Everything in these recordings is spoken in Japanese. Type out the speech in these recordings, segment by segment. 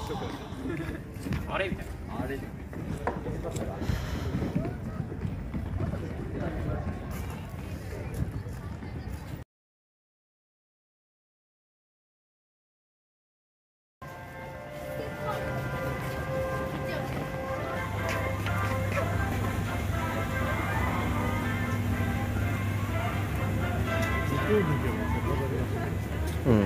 あれみたいな。あれ。 うん。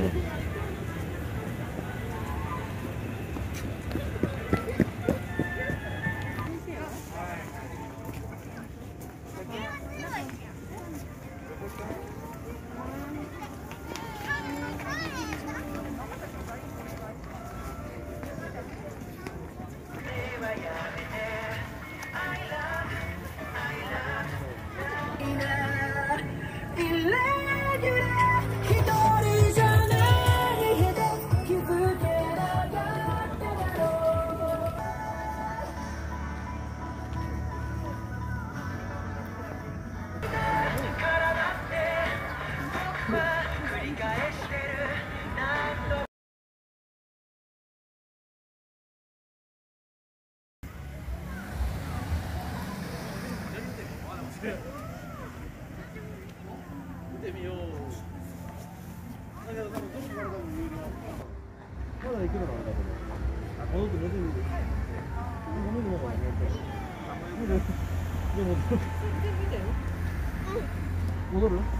見てみよう。だけど多分どこから多分見えるよ。まだ行くのかなと思う。あ、戻って戻って見て。戻るのかな。でも。戻る？